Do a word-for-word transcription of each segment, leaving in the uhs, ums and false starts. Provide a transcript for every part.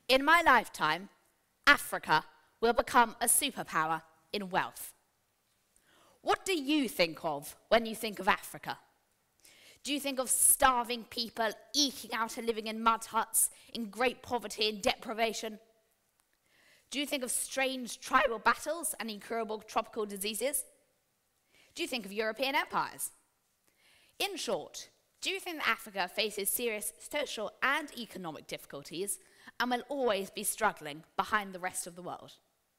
In my lifetime, Africa will become a superpower in wealth. What do you think of when you think of Africa? Do you think of starving people eking out a living in mud huts, in great poverty and deprivation? Do you think of strange tribal battles and incurable tropical diseases? Do you think of European empires? In short, do you think that Africa faces serious social and economic difficulties and will always be struggling behind the rest of the world?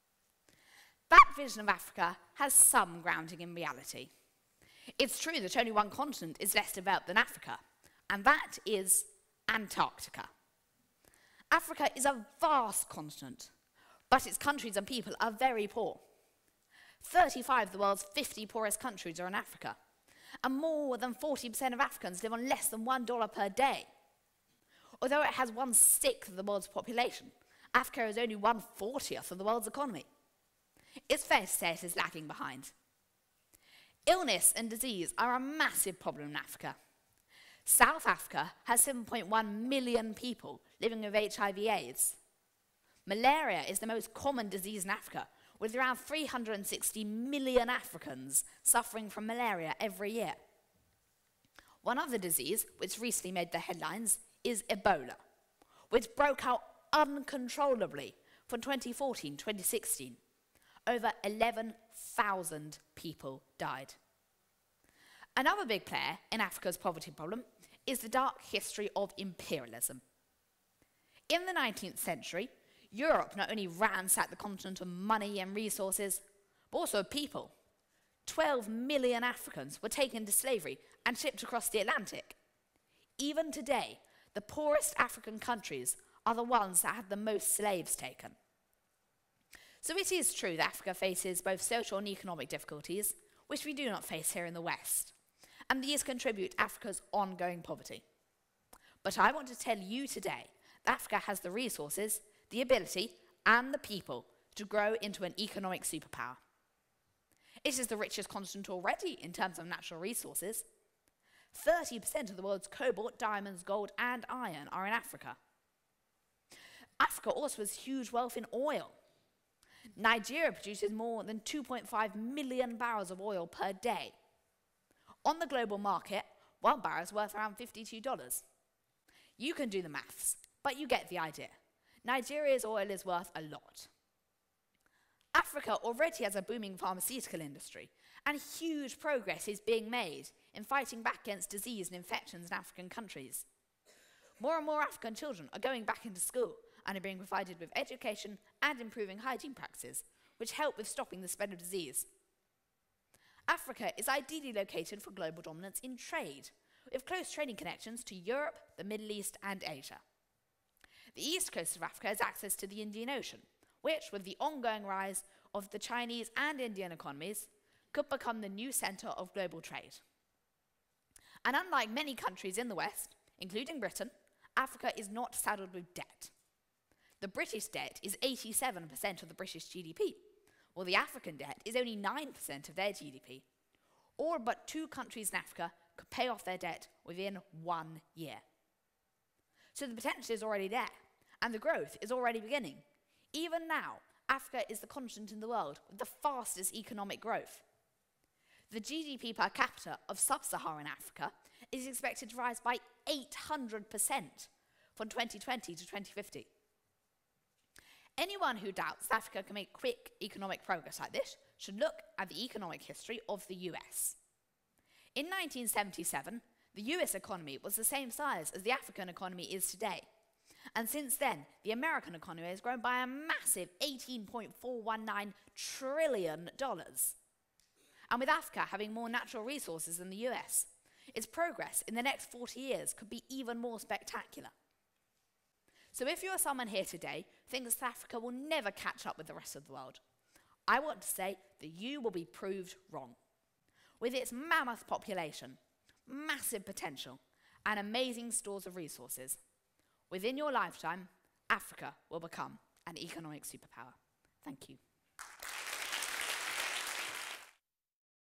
That vision of Africa has some grounding in reality. It's true that only one continent is less developed than Africa, and that is Antarctica. Africa is a vast continent, but its countries and people are very poor. thirty-five of the world's fifty poorest countries are in Africa, and more than forty percent of Africans live on less than one dollar per day. Although it has one-sixth of the world's population, Africa is only one-fortieth of the world's economy. It's fair to say it is lagging behind. Illness and disease are a massive problem in Africa. South Africa has seven point one million people living with H I V AIDS. Malaria is the most common disease in Africa, with around three hundred sixty million Africans suffering from malaria every year. One other disease, which recently made the headlines, is Ebola, which broke out uncontrollably from twenty fourteen to twenty sixteen. Over eleven thousand people died. Another big player in Africa's poverty problem is the dark history of imperialism. In the nineteenth century, Europe not only ransacked the continent of money and resources, but also of people. twelve million Africans were taken into slavery and shipped across the Atlantic. Even today, the poorest African countries are the ones that had the most slaves taken. So it is true that Africa faces both social and economic difficulties, which we do not face here in the West, and these contribute to Africa's ongoing poverty. But I want to tell you today that Africa has the resources, the ability, and the people to grow into an economic superpower. It is the richest continent already in terms of natural resources. thirty percent of the world's cobalt, diamonds, gold, and iron are in Africa. Africa also has huge wealth in oil. Nigeria produces more than two point five million barrels of oil per day. On the global market, one barrel is worth around fifty-two dollars. You can do the maths, but you get the idea. Nigeria's oil is worth a lot. Africa already has a booming pharmaceutical industry, and huge progress is being made in fighting back against disease and infections in African countries. More and more African children are going back into school and are being provided with education and improving hygiene practices, which help with stopping the spread of disease. Africa is ideally located for global dominance in trade, with close trading connections to Europe, the Middle East, and Asia. The east coast of Africa has access to the Indian Ocean, which, with the ongoing rise of the Chinese and Indian economies, could become the new centre of global trade. And unlike many countries in the West, including Britain, Africa is not saddled with debt. The British debt is eighty-seven percent of the British G D P, while the African debt is only nine percent of their G D P. All but two countries in Africa could pay off their debt within one year. So the potential is already there, and the growth is already beginning. Even now, Africa is the continent in the world with the fastest economic growth. The G D P per capita of sub-Saharan Africa is expected to rise by eight hundred percent from twenty twenty to twenty fifty. Anyone who doubts that Africa can make quick economic progress like this should look at the economic history of the U S. In nineteen seventy-seven, the U S economy was the same size as the African economy is today. And since then, the American economy has grown by a massive eighteen point four one nine trillion dollars. And with Africa having more natural resources than the U S, its progress in the next forty years could be even more spectacular. So if you are someone here today who thinks that Africa will never catch up with the rest of the world, I want to say that you will be proved wrong. With its mammoth population, massive potential, and amazing stores of resources, within your lifetime, Africa will become an economic superpower. Thank you.